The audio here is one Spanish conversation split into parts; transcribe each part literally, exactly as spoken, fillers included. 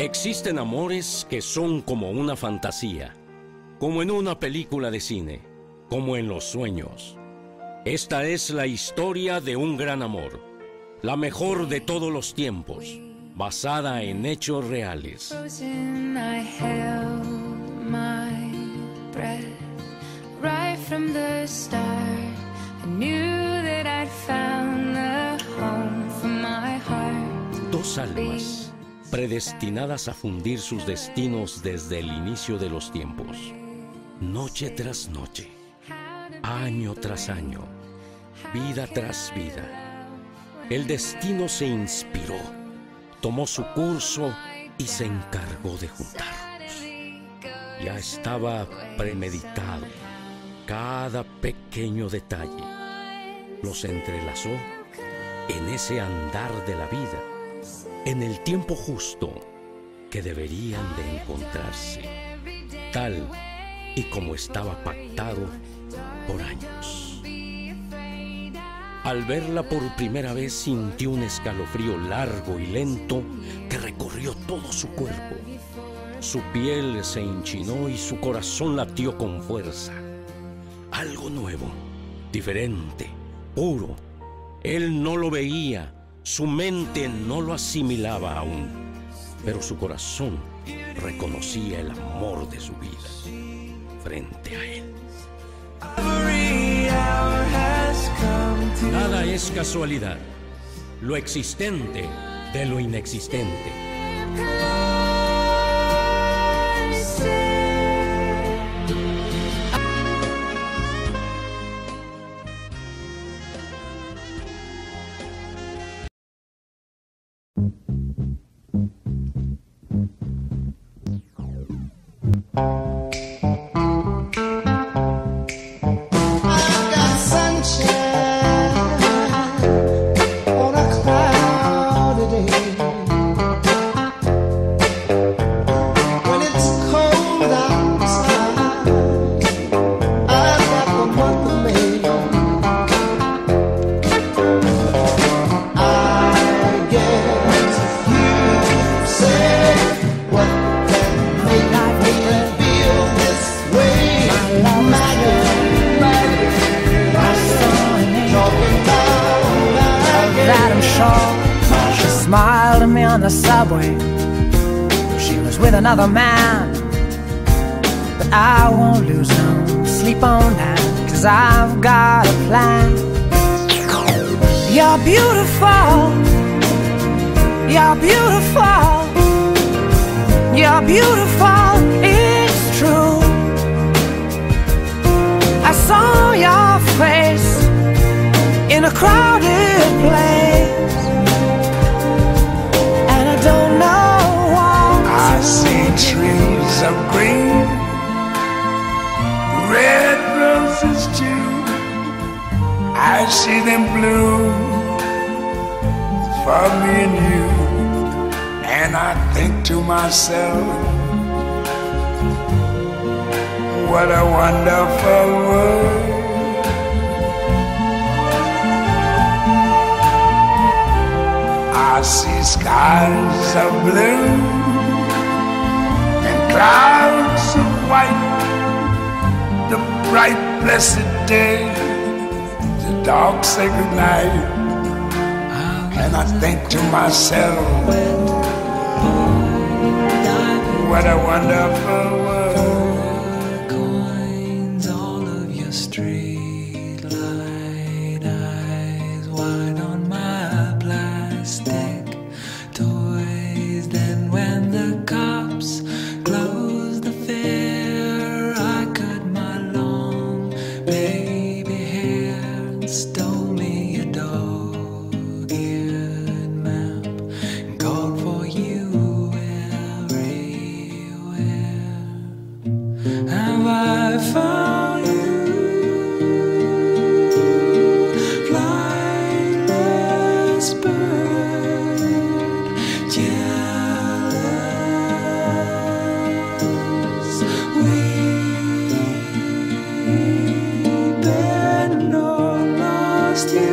Existen amores que son como una fantasía, como en una película de cine, como en los sueños. Esta es la historia de un gran amor, la mejor de todos los tiempos, basada en hechos reales. Dos almas predestinadas a fundir sus destinos desde el inicio de los tiempos, noche tras noche, año tras año, vida tras vida. El destino se inspiró, tomó su curso y se encargó de juntarlos. Ya estaba premeditado cada pequeño detalle. Los entrelazó en ese andar de la vida, en el tiempo justo que deberían de encontrarse, tal y como estaba pactado por años. Al verla por primera vez sintió un escalofrío largo y lento que recorrió todo su cuerpo. Su piel se enchinó y su corazón latió con fuerza. Algo nuevo, diferente, puro. Él no lo veía, su mente no lo asimilaba aún, pero su corazón reconocía el amor de su vida frente a él. Nada es casualidad, lo existente de lo inexistente. She smiled at me on the subway. She was with another man, but I won't lose no sleep on that, 'cause I've got a plan. You're beautiful, you're beautiful, you're beautiful, it's true. I saw your face in a crowded place, and I don't know what I see trees of green, red roses too. I see them bloom for me and you, and I think to myself, what a wonderful world. I see skies of blue and clouds of white, the bright blessed day, the dark sacred night, and I think to myself, what a wonderful world. Coins all of your street light eyes wide on my plastic toys. Then when the cops closed the fair, I cut my long baby hair and stole me a dog-eared map and called for you everywhere. Have I found you, flightless bird, jealous, weeping, or lost you,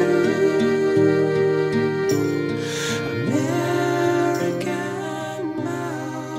American mouth.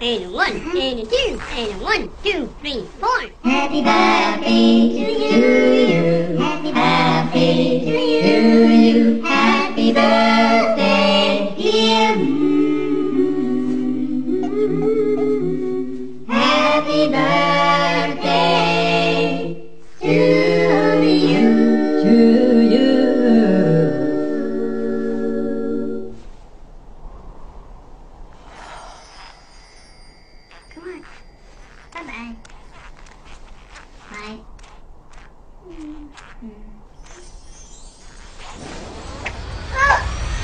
and a one, and a two, and a one, two, three, four. Happy birthday to you. Happy birthday to you. Happy birthday, dear. Happy birthday to you. To you. Come on. Bye-bye. Bye. Mm-hmm. Oh!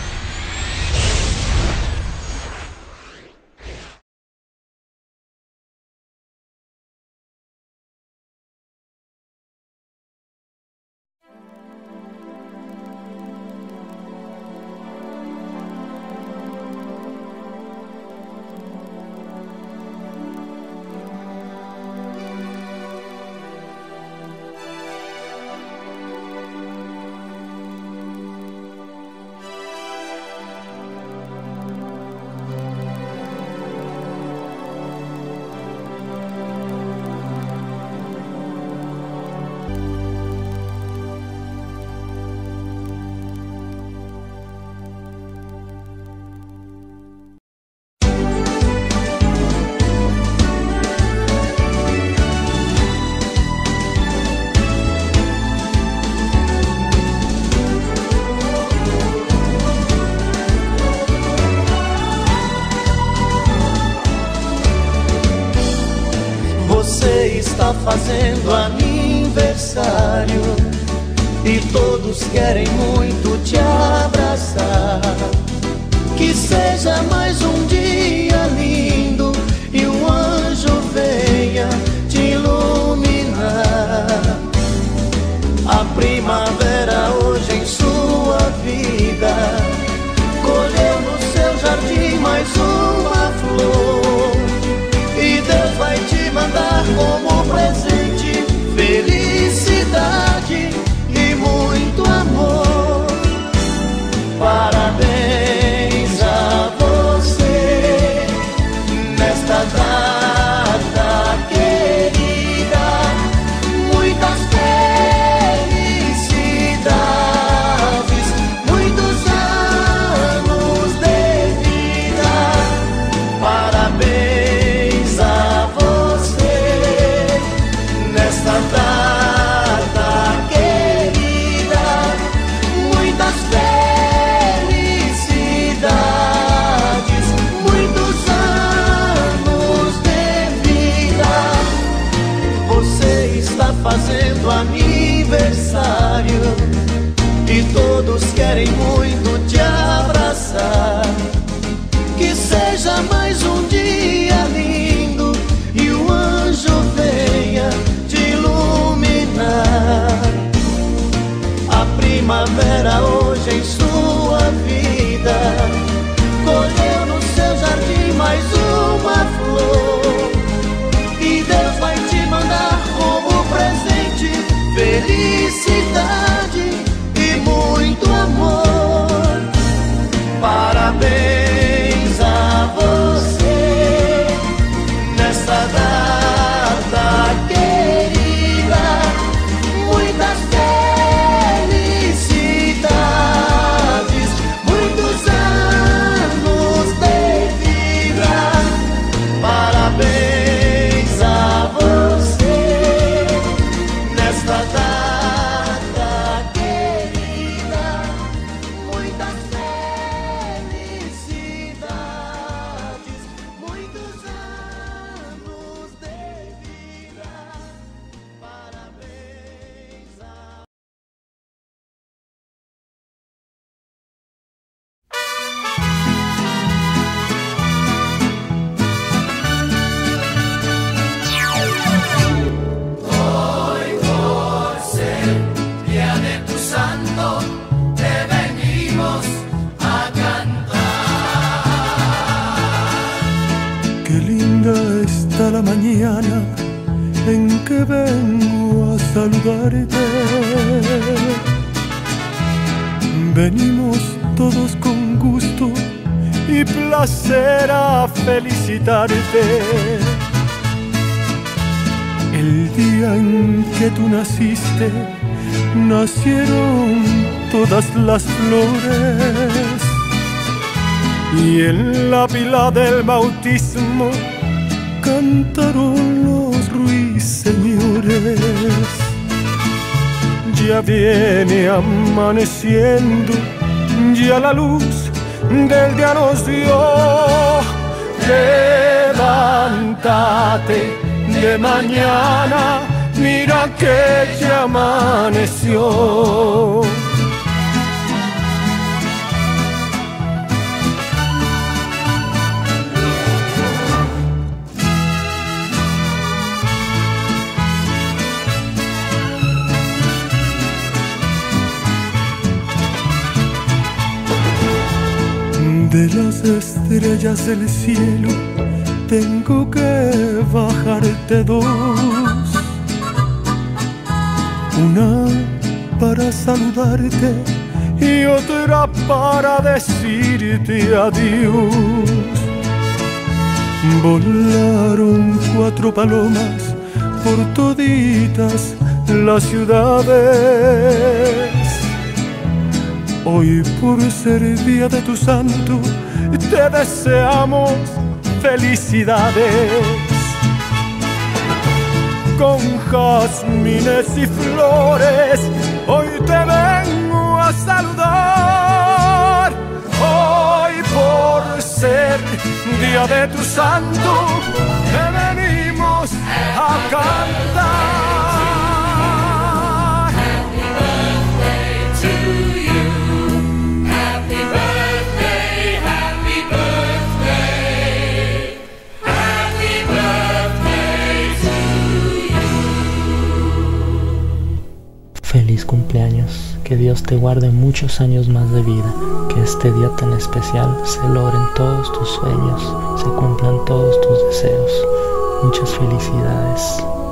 Você está fazendo aniversário e todos querem muito te abraçar. Que seja mais um dia lindo e um anjo venha te iluminar. A primavera hoje em sua vida colheu no seu jardim mais uma flor, e Deus vai te mandar como presente felicidade e muito amor. Parabéns a você nesta data querida, muitas felicidades, muitos anos de vida. Parabéns a você nesta data querida, muitas felicidades, muitos anos de vida. Você está fazendo aniversário e todos querem muito te abraçar. Que seja mais um dia lindo e o anjo venha te iluminar. A primavera hoje em sua vida colheu no seu jardim mais uma flor, e Deus vai te mandar como presente felicidade e muito amor. Parabéns a você nesta data querida, muitas felicidades, muitos anos de vida. Parabéns a você nesta data querida, muitas felicidades, muitos anos de vida. Parabéns a Hoy por ser día de tu santo, te venimos a cantar. Qué linda está la mañana en que vengo a saludarte. Venimos todos con gusto y placer a felicitarte. El día en que tú naciste, nacieron todas las flores, y en la pila del bautismo cantaron los ruiseñores. Ya viene amaneciendo, ya la luz del día nos dio. Levántate de mañana, mira que ya amaneció. De las estrellas del cielo tengo que bajarte dos, una para saludarte y otra para decirte adiós. Volaron cuatro palomas por toditas las ciudades. Hoy, por ser día de tu santo, te deseamos felicidades. Con jazmines y flores, hoy te vengo a saludar. Hoy, por ser día de tu santo, te venimos a cantar. Feliz cumpleaños, que Dios te guarde muchos años más de vida, que este día tan especial se logren todos tus sueños, se cumplan todos tus deseos. Muchas felicidades.